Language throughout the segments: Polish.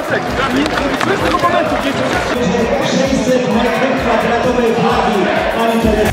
Z tego momentu 600 metrów kwadratowej flagi.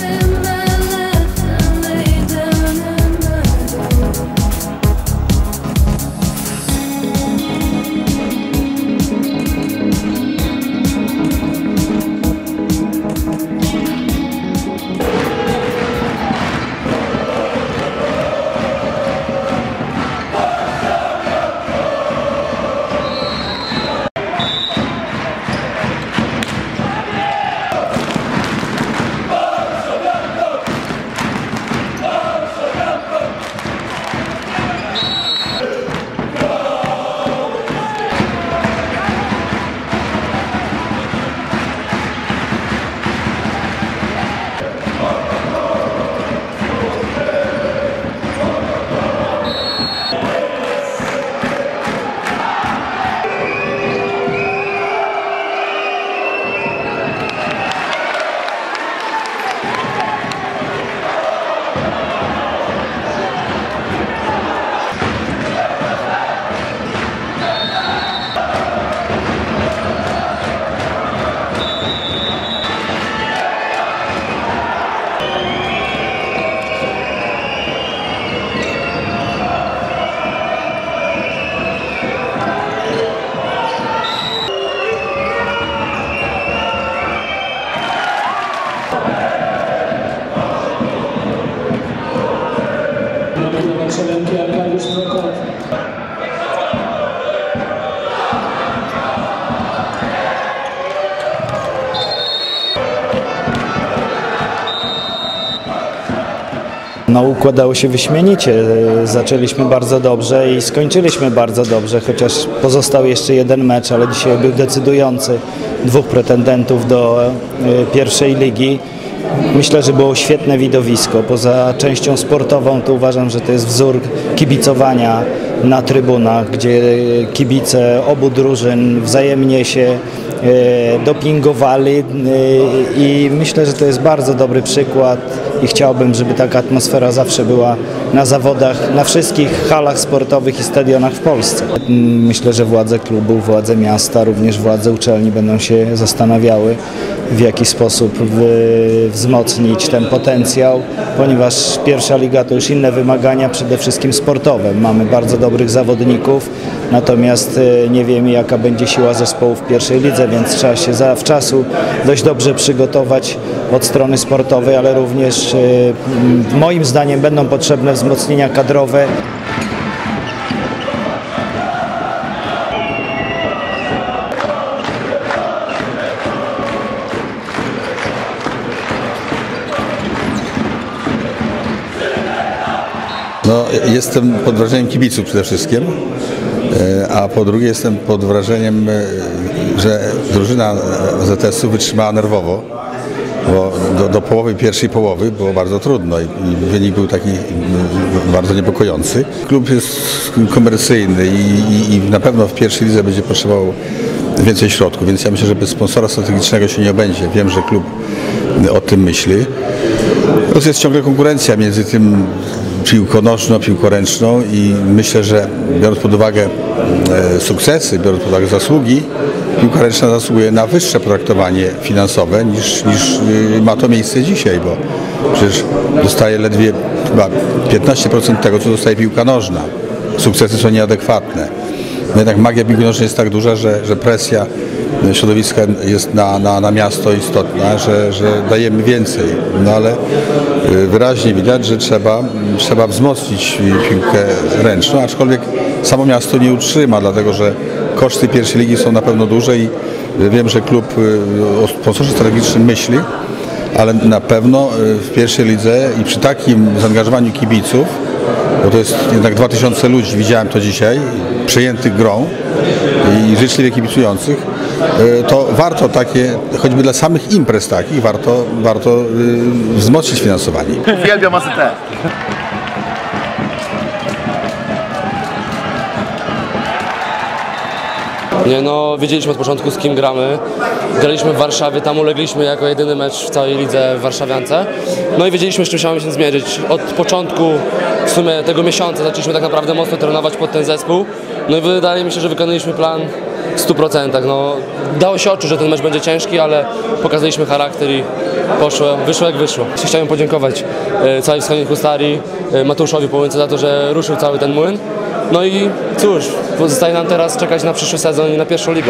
No, układało się wyśmienicie. Zaczęliśmy bardzo dobrze i skończyliśmy bardzo dobrze, chociaż pozostał jeszcze jeden mecz, ale dzisiaj był decydujący. Dwóch pretendentów do pierwszej ligi. Myślę, że było świetne widowisko. Poza częścią sportową to uważam, że to jest wzór kibicowania na trybunach, gdzie kibice obu drużyn wzajemnie się dopingowali i myślę, że to jest bardzo dobry przykład i chciałbym, żeby taka atmosfera zawsze była na zawodach, na wszystkich halach sportowych i stadionach w Polsce. Myślę, że władze klubu, władze miasta, również władze uczelni będą się zastanawiały, w jaki sposób wzmocnić ten potencjał, ponieważ pierwsza liga to już inne wymagania, przede wszystkim sportowe. Mamy bardzo dobrych zawodników, natomiast nie wiemy, jaka będzie siła zespołu w pierwszej lidze, więc trzeba się zawczasu dość dobrze przygotować od strony sportowej, ale również moim zdaniem będą potrzebne wzmocnienia kadrowe. No, jestem pod wrażeniem kibiców przede wszystkim, a po drugie jestem pod wrażeniem, że drużyna ZS-u wytrzymała nerwowo, bo do połowy, pierwszej połowy było bardzo trudno i wynik był taki bardzo niepokojący. Klub jest komercyjny i na pewno w pierwszej lidze będzie potrzebował więcej środków, więc ja myślę, że bez sponsora strategicznego się nie obędzie. Wiem, że klub o tym myśli. To jest ciągle konkurencja między tym piłką nożną, piłką ręczną i myślę, że biorąc pod uwagę sukcesy, biorąc pod uwagę zasługi, piłka ręczna zasługuje na wyższe potraktowanie finansowe niż ma to miejsce dzisiaj, bo przecież dostaje ledwie chyba 15% tego, co dostaje piłka nożna. Sukcesy są nieadekwatne. No jednak magia piłki nożnej jest tak duża, że presja środowiska jest na miasto istotna, że dajemy więcej. No ale wyraźnie widać, że trzeba wzmocnić piłkę ręczną, aczkolwiek samo miasto nie utrzyma, dlatego że koszty pierwszej ligi są na pewno duże i wiem, że klub o sponsorze strategicznym myśli, ale na pewno w pierwszej lidze i przy takim zaangażowaniu kibiców, bo to jest jednak 2000 ludzi, widziałem to dzisiaj, przejętych grą i życzliwie kibicujących, to warto takie, choćby dla samych imprez takich, warto wzmocnić finansowanie. Uwielbiam AZT. Nie, no, wiedzieliśmy od początku, z kim gramy. Graliśmy w Warszawie, tam ulegliśmy jako jedyny mecz w całej lidze w Warszawiance. No i wiedzieliśmy, z czym chciałem się zmierzyć. Od początku w sumie tego miesiąca zaczęliśmy tak naprawdę mocno trenować pod ten zespół. No i wydaje mi się, że wykonaliśmy plan w 100%. No, dało się odczuć, że ten mecz będzie ciężki, ale pokazaliśmy charakter i wyszło jak wyszło. Chciałem podziękować całej wschodniej Hustarii, Mateuszowi Połęce za to, że ruszył cały ten młyn. No i cóż, pozostaje nam teraz czekać na przyszły sezon i na pierwszą ligę.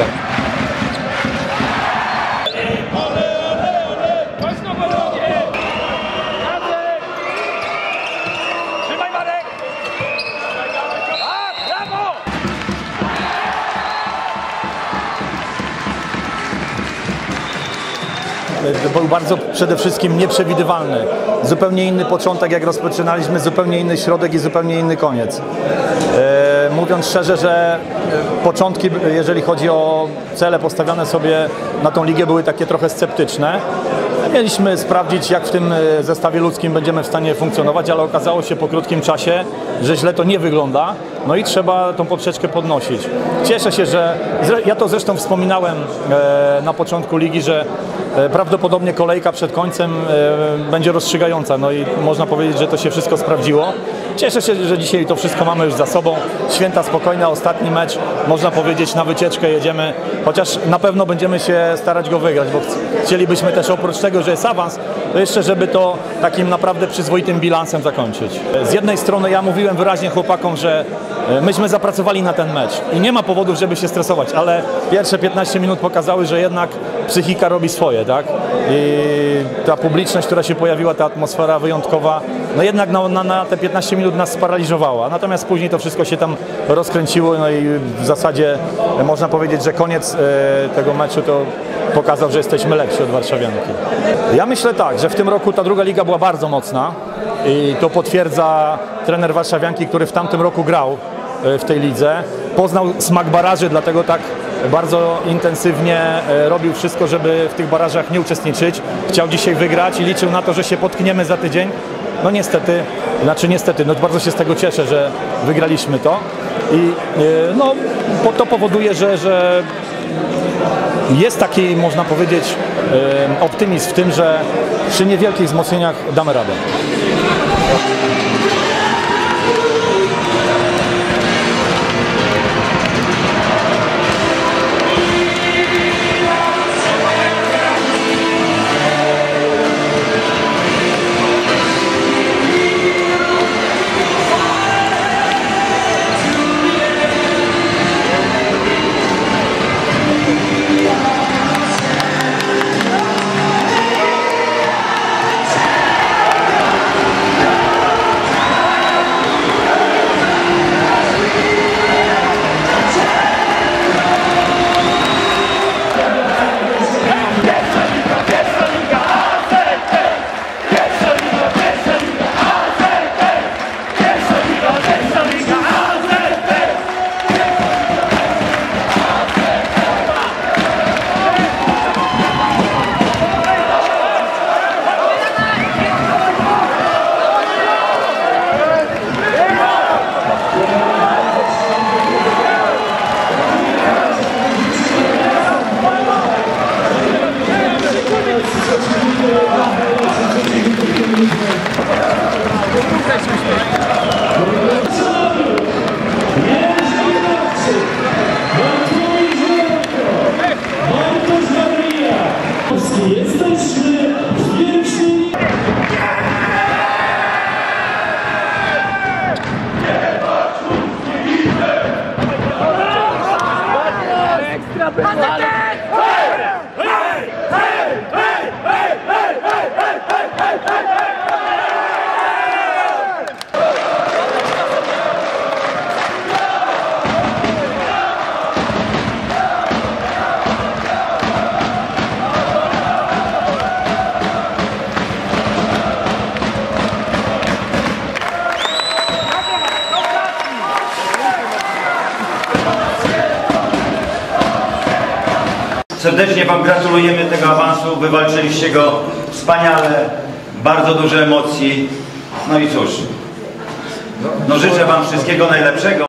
Był bardzo przede wszystkim nieprzewidywalny. Zupełnie inny początek, jak rozpoczynaliśmy, zupełnie inny środek i zupełnie inny koniec. Mówiąc szczerze, że początki, jeżeli chodzi o cele postawione sobie na tą ligę, były takie trochę sceptyczne. Mieliśmy sprawdzić, jak w tym zestawie ludzkim będziemy w stanie funkcjonować, ale okazało się po krótkim czasie, że źle to nie wygląda, no i trzeba tą poprzeczkę podnosić. Cieszę się, że ja to zresztą wspominałem na początku ligi, że prawdopodobnie kolejka przed końcem będzie rozstrzygająca, no i można powiedzieć, że to się wszystko sprawdziło. Cieszę się, że dzisiaj to wszystko mamy już za sobą. Święta spokojne, ostatni mecz, można powiedzieć, na wycieczkę jedziemy, chociaż na pewno będziemy się starać go wygrać, bo chcielibyśmy też oprócz tego, że jest awans, to jeszcze, żeby to takim naprawdę przyzwoitym bilansem zakończyć. Z jednej strony ja mówiłem wyraźnie chłopakom, że myśmy zapracowali na ten mecz i nie ma powodów, żeby się stresować, ale pierwsze 15 minut pokazały, że jednak psychika robi swoje, tak? I ta publiczność, która się pojawiła, ta atmosfera wyjątkowa, no jednak na te 15 minut nas sparaliżowała. Natomiast później to wszystko się tam rozkręciło, no i w zasadzie można powiedzieć, że koniec tego meczu to pokazał, że jesteśmy lepsi od warszawianki. Ja myślę tak, że w tym roku ta druga liga była bardzo mocna i to potwierdza trener warszawianki, który w tamtym roku grał w tej lidze. Poznał smak baraży, dlatego tak bardzo intensywnie robił wszystko, żeby w tych barażach nie uczestniczyć. Chciał dzisiaj wygrać i liczył na to, że się potkniemy za tydzień. No niestety, no bardzo się z tego cieszę, że wygraliśmy to i no, to powoduje, że jest taki, można powiedzieć, optymizm w tym, że przy niewielkich wzmocnieniach damy radę. Serdecznie Wam gratulujemy tego awansu, wywalczyliście go wspaniale, bardzo dużo emocji, no i cóż, no życzę Wam wszystkiego najlepszego.